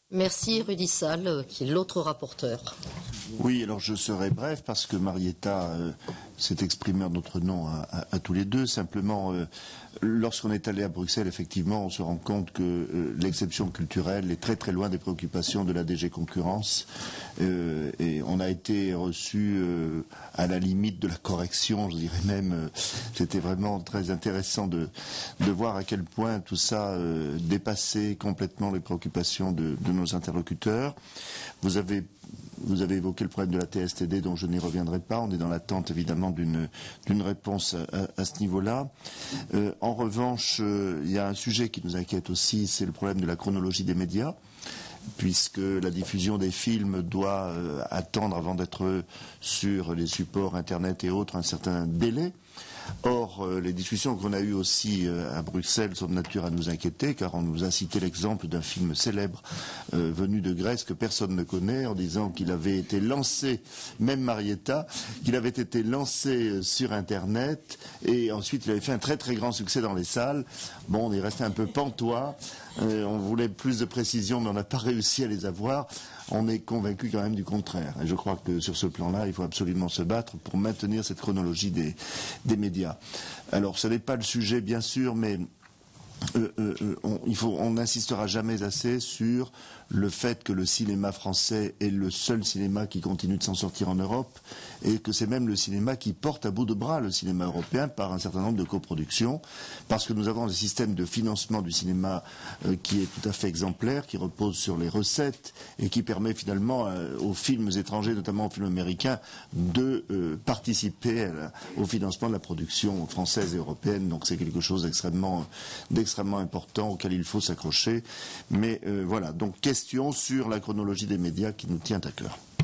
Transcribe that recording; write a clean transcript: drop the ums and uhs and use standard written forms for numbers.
Merci Rudy Sall, qui est l'autre rapporteur. Oui, alors je serai bref parce que Marietta s'est exprimée en notre nom à tous les deux. Simplement, lorsqu'on est allé à Bruxelles, effectivement, on se rend compte que l'exception culturelle est très très loin des préoccupations de la DG Concurrence. Et on a été reçu à la limite de la correction, je dirais même. C'était vraiment très intéressant de voir à quel point tout ça dépassait complètement les préoccupations de nos interlocuteurs. Vous avez évoqué le problème de la TSTD, dont je n'y reviendrai pas. On est dans l'attente, évidemment, d'une réponse à ce niveau-là. En revanche, il y a un sujet qui nous inquiète aussi, c'est le problème de la chronologie des médias, puisque la diffusion des films doit attendre, avant d'être sur les supports Internet et autres, un certain délai. Or, les discussions qu'on a eues aussi à Bruxelles sont de nature à nous inquiéter, car on nous a cité l'exemple d'un film célèbre venu de Grèce que personne ne connaît, en disant qu'il avait été lancé, même Marietta, qu'il avait été lancé sur Internet, et ensuite il avait fait un très très grand succès dans les salles. Bon, on est resté un peu pantois, on voulait plus de précisions, mais on n'a pas réussi à les avoir. On est convaincu quand même du contraire. Et je crois que sur ce plan-là, il faut absolument se battre pour maintenir cette chronologie des médias. Alors, ce n'est pas le sujet, bien sûr, mais on n'insistera jamais assez sur le fait que le cinéma français est le seul cinéma qui continue de s'en sortir en Europe, et que c'est même le cinéma qui porte à bout de bras le cinéma européen par un certain nombre de coproductions, parce que nous avons un système de financement du cinéma qui est tout à fait exemplaire, qui repose sur les recettes et qui permet finalement aux films étrangers, notamment aux films américains, de participer au financement de la production française et européenne. Donc c'est quelque chose d'extrêmement important auquel il faut s'accrocher. Mais voilà, donc question sur la chronologie des médias qui nous tient à cœur.